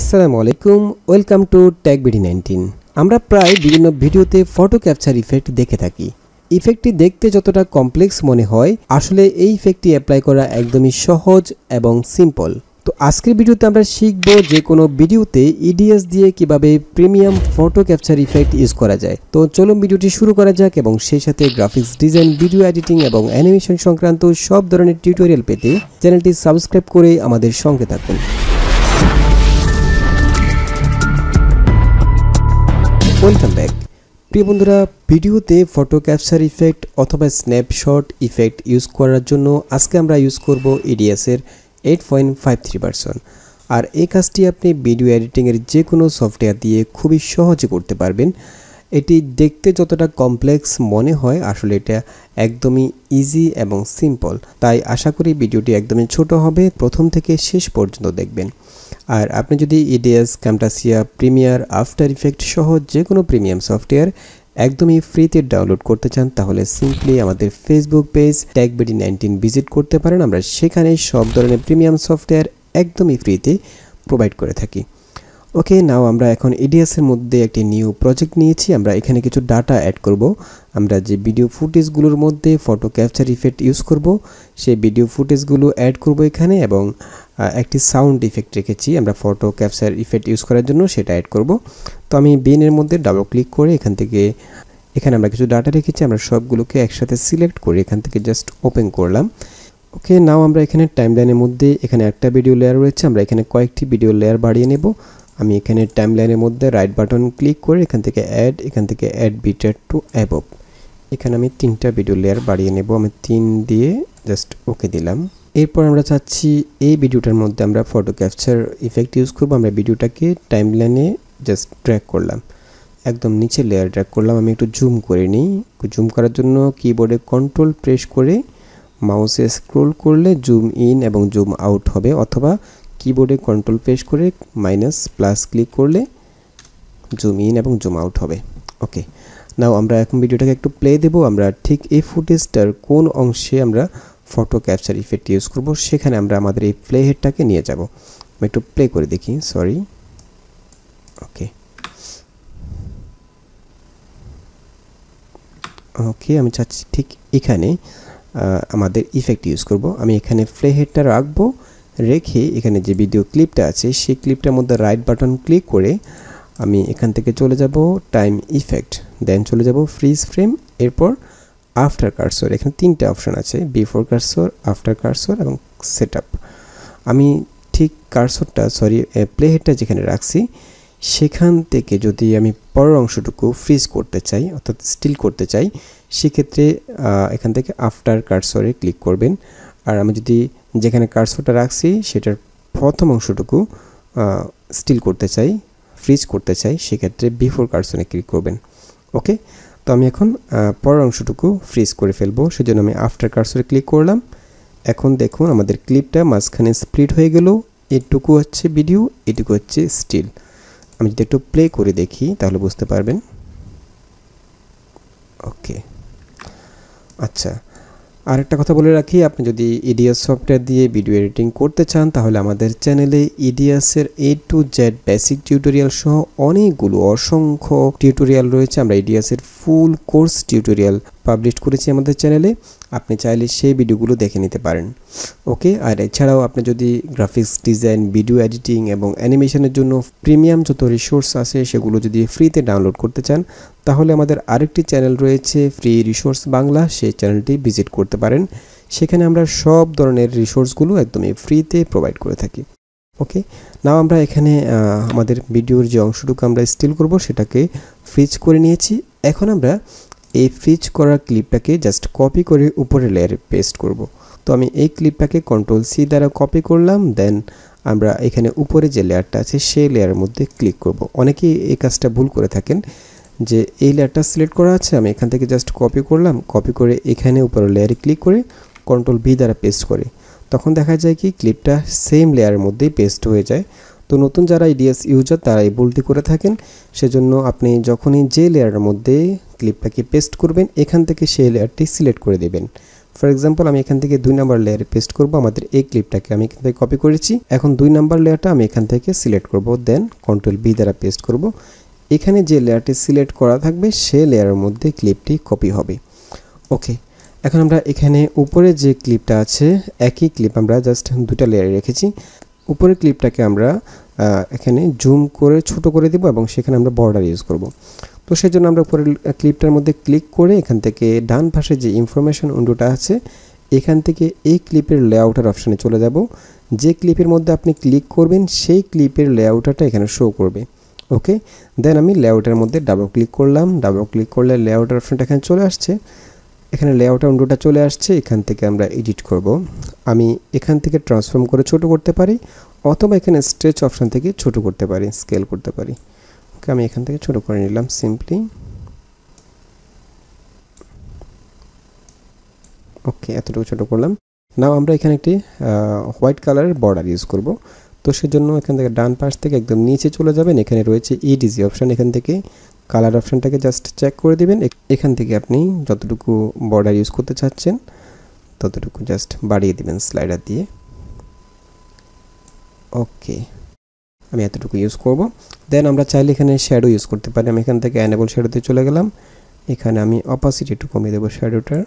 আসসালামু আলাইকুম, welcome to টেক19। আমরা প্রায় বিভিন্ন ভিডিওতে ফটো ক্যাপচার ইফেক্ট দেখে থাকি। ইফেক্টটি দেখতে যতটা কমপ্লেক্স মনে হয়, আসলে এই ইফেক্টটি অ্যাপ্লাই করা একদমই সহজ এবং সিম্পল। তো আজকের ভিডিওতে আমরা শিখব যে কোনো ভিডিওতে ইডিএস দিয়ে কিভাবে premium photo capture effect use করা যায়। তো চলুন ভিডিওটি শুরু করা যাক এবং সেই সাথে গ্রাফিক্স ডিজাইন, ভিডিও এডিটিং এবং অ্যানিমেশন সংক্রান্ত সব ধরনের টিউটোরিয়াল পেতে চ্যানেলটি সাবস্ক্রাইব করে আমাদের সঙ্গে থাকুন। Welcome back. প্রিয় বন্ধুরা, ভিডিওতে ফটো ক্যাপচার ইফেক্ট অথবা স্ন্যাপশট ইফেক্ট ইউজ করার জন্য আজকে আমরা ইউজ করব ইডিএসের 8.53 ভার্সন। আর এই কাজটি আপনি ভিডিও এডিটিংয়ের যে কোনো সফটওয়্যার দিয়ে খুবই সহজে করতে পারবেন। এটি দেখতে যতটা কমপ্লেক্স মনে হয়, আসলে এটা একদমই ইজি এবং সিম্পল। তাই আশা করি ভিডিওটি একদমই ছোট হবে, প্রথম থেকে শেষ পর্যন্ত দেখবেন। আর আপনি যদি EDS, Camtasia, Premiere, After Effect সহ যে কোনো প্রিমিয়াম সফটওয়্যার একদমই ফ্রিতে ডাউনলোড করতে চান, তাহলে সিম্পলি আমাদের ফেসবুক পেজ টেক19 ভিজিট করতে পারেন। আমরা সেখানে সব ধরনের প্রিমিয়াম সফটওয়্যার একদমই ফ্রিতে প্রোভাইড করে থাকি। ওকে, নাও আমরা এখন ইডিএসের মধ্যে একটি নিউ প্রজেক্ট নিয়েছি। আমরা এখানে কিছু ডাটা অ্যাড করব। আমরা যে ভিডিও ফুটেজগুলোর মধ্যে ফটো ক্যাপচার ইফেক্ট ইউজ করব, সেই ভিডিও ফুটেজগুলো অ্যাড করব এখানে, এবং একটি সাউন্ড ইফেক্ট রেখেছি আমরা ফটো ক্যাপচার ইফেক্ট ইউজ করার জন্য, সেটা অ্যাড করব। তো আমি বিনের মধ্যে ডাবল ক্লিক করে এখানে আমরা কিছু ডাটা রেখেছি, আমরা সবগুলোকে একসাথে সিলেক্ট করে এখান থেকে জাস্ট ওপেন করলাম। ওকে, নাও আমরা এখানে টাইমলাইনের মধ্যে এখানে একটা ভিডিও লেয়ার রয়েছে, আমরা এখানে কয়েকটি ভিডিও লেয়ার বাড়িয়ে নেব। আমি এখানে টাইমলাইনের মধ্যে রাইট বাটন ক্লিক করে এখান থেকে অ্যাড বিটার টু অ্যাবভ, এখানে আমি 3টা ভিডিও লেয়ার বাড়িয়ে নেব। আমি 3 দিয়ে জাস্ট ওকে দিলাম। এরপর আমরা চাচ্ছি এই ভিডিওটার মধ্যে আমরা ফটো ক্যাপচার ইফেক্ট ইউজ করব। আমরা ভিডিওটাকে টাইমলাইনে জাস্ট ড্র্যাগ করলাম, একদম নিচে লেয়ার ড্র্যাগ করলাম। আমি একটু জুম করে নিই। জুম করার জন্য কিবোর্ডে কন্ট্রোল প্রেস করে মাউসে স্ক্রোল করলে জুম ইন এবং জুম আউট হবে, অথবা কিবোর্ডে কন্ট্রোল প্রেস করে মাইনাস প্লাস ক্লিক করলে জুম ইন এবং জুম আউট হবে। ওকে, নাও আমরা এখন ভিডিওটাকে একটু প্লে দেব। আমরা ঠিক এই ফুটেজটার কোন অংশে আমরা ফটো ক্যাপচার ইফেক্ট ইউজ করব, সেখানে আমরা আমাদের এই প্লে হেডটাকে নিয়ে যাব। আমি একটু প্লে করে দেখি, সরি। ওকে, আমি চাচ্ছি ঠিক এখানে আমাদের ইফেক্ট ইউজ করব। আমি এখানে প্লে হেডটা রাখবো, রেখে এখানে যে ভিডিও ক্লিপটা আছে সেই ক্লিপটার মধ্যে রাইট বাটন ক্লিক করে আমি এখান থেকে চলে যাব টাইম ইফেক্ট, দেন চলে যাব ফ্রিজ ফ্রেম, এরপর আফটার কার্সর। এখানে 3টে অপশন আছে, বিফোর কার্সর, আফটার কার্সর এবং সেটআপ। আমি ঠিক প্লে হেডটা যেখানে রাখছি সেখান থেকে যদি আমি পরের অংশটুকু ফ্রিজ করতে চাই অর্থাৎ স্টিল করতে চাই, সেক্ষেত্রে এখান থেকে আফটার কার্সরে ক্লিক করবেন। আর আমি যদি যেখানে কার্সরটা রাখছি সেটার প্রথম অংশটুকু স্টিল করতে চাই, ফ্রিজ করতে চাই, সেক্ষেত্রে বিফোর কার্সরে ক্লিক করবেন। ওকে, তো আমি এখন পরের অংশটুকু ফ্রিজ করে ফেলবো, সেজন্য আমি আফটার কার্সরে ক্লিক করলাম। এখন দেখুন আমাদের ক্লিপটা মাঝখানে স্প্লিট হয়ে গেল। এটুকু হচ্ছে ভিডিও, এটুকু হচ্ছে স্টিল। আমি যদি একটু প্লে করে দেখি তাহলে বুঝতে পারবেন। ওকে, আচ্ছা, আরেকটা কথা বলে রাখি, আপনি যদি ইডিএস সফটওয়্যার দিয়ে ভিডিও এডিটিং করতে চান, তাহলে আমাদের চ্যানেলে ইডিএসের A to Z basic tutorial সহ অসংখ্য টিউটোরিয়াল রয়েছে। আমরা ইডিএসের ফুল কোর্স টিউটোরিয়াল পাবলিশ করেছি আমাদের চ্যানেলে, আপনি চাইলে সেই ভিডিওগুলো দেখে নিতে পারেন। ওকে, আর এছাড়াও আপনি যদি গ্রাফিক্স ডিজাইন, ভিডিও এডিটিং এবং অ্যানিমেশনের জন্য প্রিমিয়াম যত রিসোর্স আছে সেগুলো যদি ফ্রিতে ডাউনলোড করতে চান, তাহলে আমাদের আরেকটি চ্যানেল রয়েছে ফ্রি রিসোর্স বাংলা, সেই চ্যানেলটি ভিজিট করতে পারেন। সেখানে আমরা সব ধরনের রিসোর্সগুলো একদমই ফ্রিতে প্রোভাইড করে থাকি। ওকে, নাও আমরা এখানে আমাদের ভিডিওর যে অংশটুকু আমরা স্টিল করব সেটাকে ফ্রিজ করে নিয়েছি। এখন আমরা এই ফ্রিজ করা ক্লিপটাকে জাস্ট কপি করে উপরের লেয়ারে পেস্ট করব। তো আমি এই ক্লিপটাকে কন্ট্রোল-C দ্বারা কপি করলাম, দেন আমরা এখানে উপরে যে লেয়ারটা আছে সেই লেয়ারের মধ্যে ক্লিক করব। অনেকেই এই কাজটা ভুল করে থাকেন, যে এই লেয়ারটা সিলেক্ট করা আছে, আমি এখান থেকে জাস্ট কপি করলাম, কপি করে এখানে উপরের লেয়ারে ক্লিক করে কন্ট্রোল-V দ্বারা পেস্ট করে, তখন দেখা যায় কি ক্লিপটা সেম লেয়ারের মধ্যেই পেস্ট হয়ে যায়। তো নতুন যারা ইডিএস ইউজার তারা এই ভুলটি করে থাকেন, সেজন্য আপনি যখনই যে লেয়ারের মধ্যে ক্লিপটাকে পেস্ট করবেন এখান থেকে সেই লেয়ারটি সিলেক্ট করে দেবেন, ফর এক্সাম্পল আমি এখান থেকে 2 নাম্বার লেয়ারে পেস্ট করব আমাদের এই ক্লিপটাকে আমি এখান থেকে কপি করেছি। এখন 2 নাম্বার লেয়ারটা আমি এখান থেকে সিলেক্ট করব, দেন কন্ট্রোল বি দ্বারা পেস্ট করব। এখানে যে লেয়ারটি সিলেক্ট করা থাকবে সেই লেয়ারের মধ্যে ক্লিপটি কপি হবে। ওকে, এখন আমরা এখানে উপরে যে ক্লিপটা আছে একই ক্লিপ আমরা জাস্ট 2টা লেয়ারে রেখেছি। উপরের ক্লিপটাকে আমরা এখানে জুম করে ছোট করে দেব এবং সেখানে আমরা বর্ডার ইউজ করব। তো সেজন্য আমরা উপরের ক্লিপটার মধ্যে ক্লিক করে এখান থেকে ডান পাশে যে ইনফরমেশন উইন্ডোটা আছে এখান থেকে এই ক্লিপের লেআউটার অপশানে চলে যাব। যে ক্লিপের মধ্যে আপনি ক্লিক করবেন সেই ক্লিপের লেআউটারটা এখানে শো করবে। ওকে, দেন আমি লেআউটার মধ্যে ডাবল ক্লিক করলাম। ডাবল ক্লিক করলে লেআউটার অপশানটা এখানে চলে আসছে। এখানে লেআউটার উইন্ডোটা চলে আসছে। এখান থেকে আমরা এডিট করব। আমি এখান থেকে ট্রান্সফর্ম করে ছোট করতে পারি অথবা এখানে স্ট্রেচ অপশান থেকে ছোট করতে পারি, স্কেল করতে পারি। ওকে, আমি এখান থেকে ছোট করে নিলাম সিম্পলি। ওকে, এতটুকু ছোট করলাম। নাও আমরা এখানে একটি হোয়াইট কালারের বর্ডার ইউজ করব। তো সেজন্য এখান থেকে ডান পাশ থেকে একদম নিচে চলে যাবেন। এখানে রয়েছে ইডিসি অপশান, এখান থেকে কালার অপশানটাকে জাস্ট চেক করে দিবেন। এখান থেকে আপনি যতটুকু বর্ডার ইউজ করতে চাচ্ছেন ততটুকু জাস্ট বাড়িয়ে দিবেন স্লাইডার দিয়ে। ওকে, আমি এতটুকু ইউজ করব। দেন আমরা চাইলে এখানে শ্যাডো ইউজ করতে পারি। আমি এখান থেকে এনেবল শ্যাডোতে চলে গেলাম। এখানে আমি অপাসিটি একটু কমিয়ে দেবো শ্যাডোটার।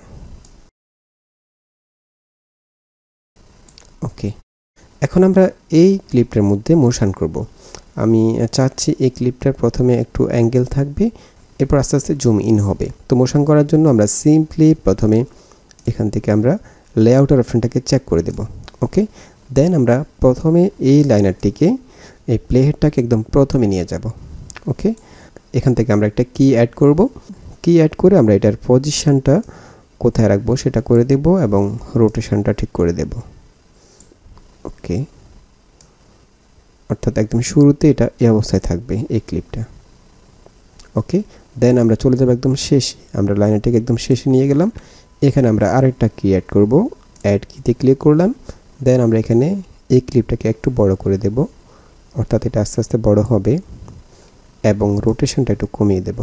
ওকে, এখন আমরা এই ক্লিপটার মধ্যে মোশন করব। আমি চাচ্ছি এই ক্লিপটার প্রথমে একটু অ্যাঙ্গেল থাকবে, এরপর আস্তে আস্তে জুম ইন হবে। তো মোশন করার জন্য আমরা সিম্পলি প্রথমে এখান থেকে আমরা লেআউটার অপশানটাকে চেক করে দেব। ওকে, দেন আমরা প্রথমে এই লাইনারটিকে এই প্লেহেডটাকে একদম প্রথমে নিয়ে যাব। ওকে, এখান থেকে আমরা একটা কি অ্যাড করব। কি অ্যাড করে আমরা এটার পজিশনটা কোথায় রাখবো সেটা করে দেব এবং রোটেশনটা ঠিক করে দেব। ওকে, অর্থাৎ একদম শুরুতে এটা এই অবস্থায় থাকবে এই ক্লিপটা। ওকে, দেন আমরা চলে যাব একদম শেষে। আমরা লাইনারটাকে একদম শেষে নিয়ে গেলাম। এখানে আমরা আরেকটা কি অ্যাড করব। অ্যাড কিতে ক্লিক করলাম। দেন আমরা এখানে এই ক্লিপটাকে একটু বড় করে দেব, অর্থাৎ এটা আস্তে আস্তে বড় হবে এবং রোটেশনটা একটু কমিয়ে দেব।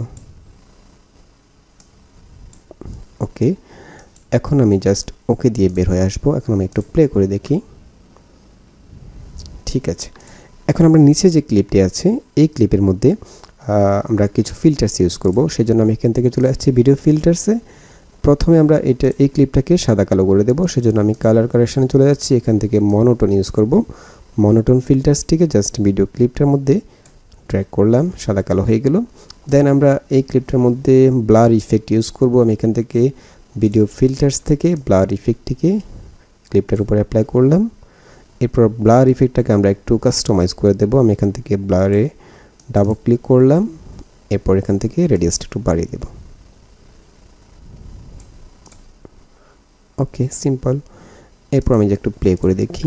ওকে, এখন আমি জাস্ট ওকে দিয়ে বের হয়ে আসবো। এখন আমি একটু প্লে করে দেখি। ঠিক আছে, এখন আমরা নিচে যে ক্লিপটি আছে এই ক্লিপের মধ্যে আমরা কিছু ফিল্টার্স ইউজ করব। সেজন্য আমি এখান থেকে চলে আসছি ভিডিও ফিল্টার্সে। প্রথমে আমরা এই ক্লিপটাকে সাদা কালো করে দেব। সেজন্য আমি কালার কারেকশনে চলে যাচ্ছি। এখান থেকে মনোটোন ইউজ করব। মনোটোন ফিল্টার্সটিকে জাস্ট ভিডিও ক্লিপটার মধ্যে ড্র্যাগ করলাম, সাদা কালো হয়ে গেল। দেন আমরা এই ক্লিপটার মধ্যে ব্লার ইফেক্ট ইউজ করব। আমি এখান থেকে ভিডিও ফিল্টার্স থেকে ব্লার ইফেক্টটিকে ক্লিপটার উপরে অ্যাপ্লাই করলাম। এরপর ব্লার ইফেক্টটাকে আমরা একটু কাস্টমাইজ করে দেব। আমি এখান থেকে ব্লারে ডাবল ক্লিক করলাম। এরপর এখান থেকে রেডিয়াসটা একটু বাড়িয়ে দেব। ওকে, সিম্পল। এরপর আমি যে একটু প্লে করে দেখি।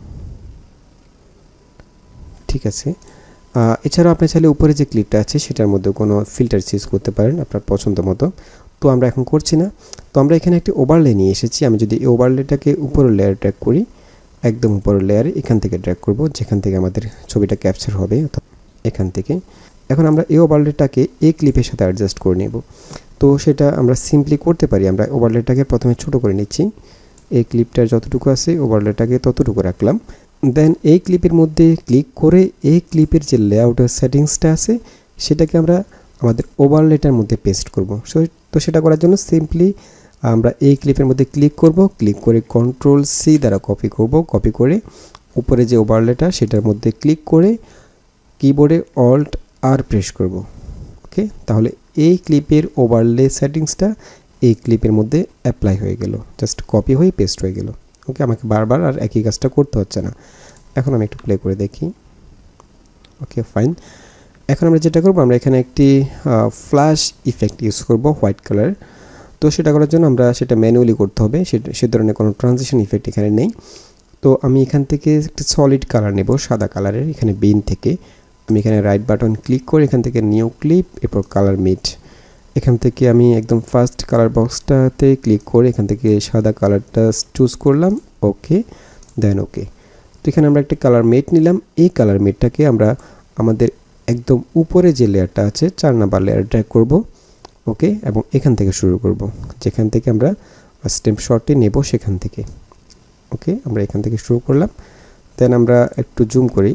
ঠিক আছে, এছাড়াও আপনি চাইলে উপরে যে ক্লিপটা আছে সেটার মধ্যে কোনো ফিল্টার ইউজ করতে পারেন আপনার পছন্দ মতো। তো আমরা এখন করছি না। তো আমরা এখানে একটি ওভারলে নিয়ে এসেছি। আমি যদি এই ওভারলেটাকে উপরের লেয়ার ড্র্যাগ করি, একদম উপরের লেয়ারে এখান থেকে ড্র্যাগ করব, যেখান থেকে আমাদের ছবিটা ক্যাপচার হবে, অর্থাৎ এখান থেকে। এখন আমরা এই ওভারলেটাকে এই ক্লিপের সাথে অ্যাডজাস্ট করে নেব। তো সেটা আমরা সিম্পলি করতে পারি। আমরা ওভারলেটাকে প্রথমে ছোট করে নিচ্ছি। এই ক্লিপটার যতটুকু আছে ওভারলেটাকে ততটুকু রাখলাম। দেন এই ক্লিপের মধ্যে ক্লিক করে এই ক্লিপের যে লেআউটের সেটিংসটা আছে সেটাকে আমরা আমাদের ওভারলেটার মধ্যে পেস্ট করব। তো সেটা করার জন্য সিম্পলি আমরা এই ক্লিপের মধ্যে ক্লিক করব। ক্লিক করে কন্ট্রোল সি দ্বারা কপি করব। কপি করে উপরে যে ওভারলেটা সেটার মধ্যে ক্লিক করে কিবোর্ডে অল্ট আর প্রেস করব। ওকে, তাহলে এই ক্লিপের ওভারলে সেটিংসটা এই ক্লিপের মধ্যে অ্যাপ্লাই হয়ে গেল, জাস্ট কপি হয়ে পেস্ট হয়ে গেল। ওকে, আমাকে বারবার আর একই কাজটা করতে হচ্ছে না। এখন আমি একটু প্লে করে দেখি। Okay, fine. এখন আমরা যেটা করব, আমরা এখানে একটি ফ্ল্যাশ ইফেক্ট ইউজ করব হোয়াইট কালার। তো সেটা করার জন্য আমরা সেটা ম্যানুয়ালি করতে হবে। সে ধরনের কোনো ট্রানজিশন ইফেক্ট এখানে নেই। তো আমি এখান থেকে একটি সলিড কালার নেব, সাদা কালারের। এখানে বিন থেকে আমি এখানে রাইট বাটন ক্লিক করে এখান থেকে নিউ ক্লিপ, এরপর কালার মিট। এখান থেকে আমি একদম ফার্স্ট কালার বক্সটাতে ক্লিক করে এখান থেকে সাদা কালারটা চুজ করলাম। ওকে, দেন ওকে। তো এখানে আমরা একটা কালার মেট নিলাম। এই কালার মেটটাকে আমরা আমাদের একদম উপরে যে লেয়ারটা আছে 4 নাম্বার লেয়ার ড্র্যাগ করব। ওকে, এবং এখান থেকে শুরু করব, যেখান থেকে আমরা স্ন্যাপশটে নেব সেখান থেকে। ওকে, আমরা এখান থেকে শুরু করলাম। দেন আমরা একটু জুম করি,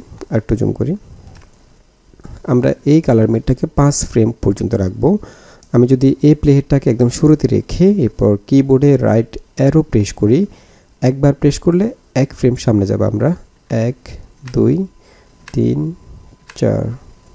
আমরা এই কালার মেটটাকে 5 ফ্রেম পর্যন্ত রাখবো। আমি যদি এই প্লেহেডটাকে একদম শুরুতে রেখে এরপর কিবোর্ডে রাইট অ্যারো প্রেস করি, একবার প্রেস করলে 1 ফ্রেম সামনে যাব। আমরা 1 2 3 4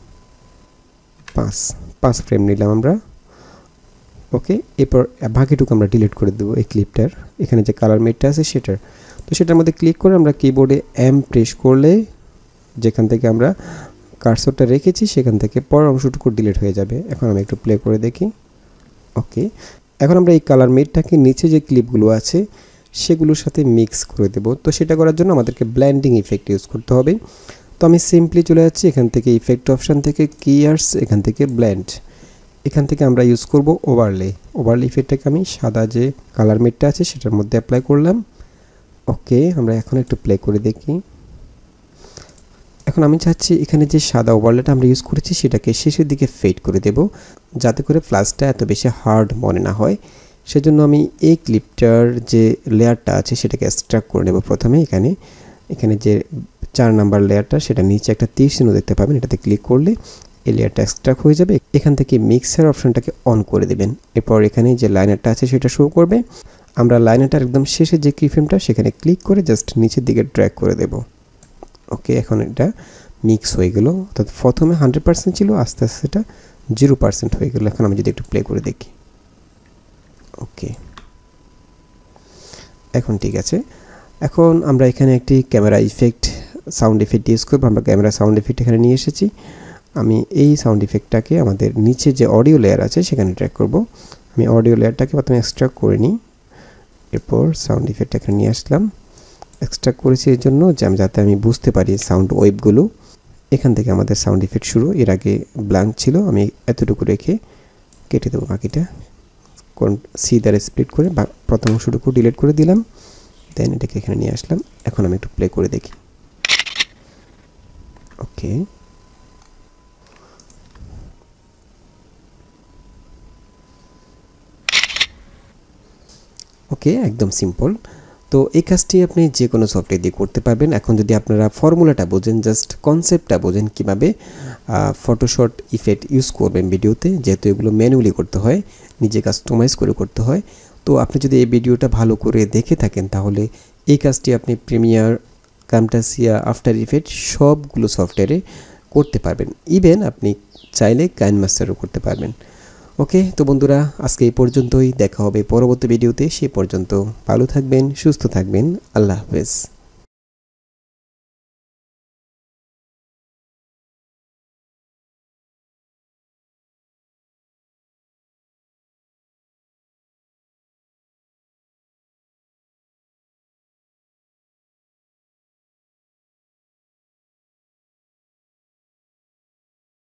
5 ফ্রেম নিলাম আমরা। ওকে, এরপর বাকিটুকু আমরা ডিলিট করে দেবো এই ক্লিপটার, এখানে যে কালার মেটটা আছে সেটার। তো সেটার মধ্যে ক্লিক করে আমরা কিবোর্ডে এম প্রেস করলে যেখান থেকে আমরা কার্সরটা রেখেছি সেখান থেকে পরের অংশটুকু ডিলিট হয়ে যাবে। এখন আমি একটু প্লে করে দেখি। ওকে, এখন আমরা এই কালার মেটটাকে নিচে যে ক্লিপগুলো আছে সেগুলোর সাথে মিক্স করে দেব। তো সেটা করার জন্য আমাদেরকে ব্লেন্ডিং ইফেক্ট ইউজ করতে হবে। তো আমি সিম্পলি চলে যাচ্ছি এখান থেকে ইফেক্ট অপশান থেকে কিয়ার্স, এখান থেকে ব্লেন্ড, এখান থেকে আমরা ইউজ করব ওভারলে ইফেক্টটাকে আমি সাদা যে কালার মেটটা আছে সেটার মধ্যে অ্যাপ্লাই করলাম। ওকে, আমরা এখন একটু প্লে করে দেখি। এখন আমি চাচ্ছি এখানে যে সাদা ওভারলেটা আমরা ইউজ করেছি সেটাকে শেষের দিকে ফেড করে দেব, যাতে করে ফ্ল্যাশটা এত বেশি হার্ড মনে না হয়। সেজন্য আমি এই ক্লিপটার যে লেয়ারটা আছে সেটাকে এক্সট্রাক্ট করে নেব। প্রথমে এখানে যে 4 নাম্বার লেয়ারটা সেটা নিচে একটা তীর চিহ্ন দেখতে পাবেন, এটাতে ক্লিক করলে এই লেয়ারটা এক্সট্রাক্ট হয়ে যাবে। এখান থেকে মিক্সার অপশনটাকে অন করে দেবেন। এরপর এখানে যে লাইনারটা আছে সেটা শো করবে। আমরা লাইনারটার একদম শেষে যে কিফ্রেমটা সেখানে ক্লিক করে জাস্ট নিচের দিকে ড্র্যাগ করে দেব। ওকে, এখন এটা মিক্স হয়ে গেল। অর্থাৎ প্রথমে 100% ছিল, আস্তে আস্তে এটা 0% হয়ে গেল। এখন আমি যদি একটু প্লে করে দেখি। ওকে, এখন ঠিক আছে। এখন আমরা এখানে একটি camera effect sound effect use করব। আমরা ক্যামেরা সাউন্ড ইফেক্ট এখানে নিয়ে এসেছি। আমি এই সাউন্ড ইফেক্টটাকে আমাদের নিচে যে অডিও লেয়ার আছে সেখানে ট্র্যাক করব। আমি অডিও লেয়ারটাকে প্রথমে এক্সট্রাক্ট করে নিই, এরপর সাউন্ড ইফেক্ট এখানে নিয়ে আসলাম। এক্সট্রাক্ট করেছি এর জন্য যাতে আমি বুঝতে পারি সাউন্ড ওয়েভগুলো। এখান থেকে আমাদের সাউন্ড ইফেক্ট শুরু, এর আগে ব্ল্যাঙ্ক ছিল, আমি এতটুকু রেখে কেটে দেবো বাকিটা। সি দ্বারা স্প্লিট করে প্রথম অংশটুকু ডিলিট করে দিলাম, দেন এটাকে এখানে নিয়ে আসলাম। এখন আমি একটু প্লে করে দেখি। ওকে, ওকে, একদম সিম্পল। তো এই কাজটি আপনি যে কোনো সফটওয়্যার দিয়ে করতে পারবেন। এখন যদি আপনারা ফর্মুলাটা বোঝেন, জাস্ট কনসেপ্টটা বোঝেন কীভাবে ফটোশপ ইফেক্ট ইউজ করবেন ভিডিওতে, যেহেতু এগুলো ম্যানুয়ালি করতে হয়, নিজে কাস্টমাইজ করে করতে হয়। তো আপনি যদি এই ভিডিওটা ভালো করে দেখে থাকেন তাহলে এই কাজটি আপনি প্রিমিয়ার, ক্যামটাসিয়া, আফটার ইফেক্ট সবগুলো সফটওয়্যারে করতে পারবেন। ইভেন আপনি চাইলে কাইনমাস্টারও করতে পারবেন। ওকে, তো বন্ধুরা আজকে এই পর্যন্তই, দেখা হবে পরবর্তী ভিডিওতে। সে পর্যন্ত ভালো থাকবেন, সুস্থ থাকবেন, আল্লাহ হাফেজ।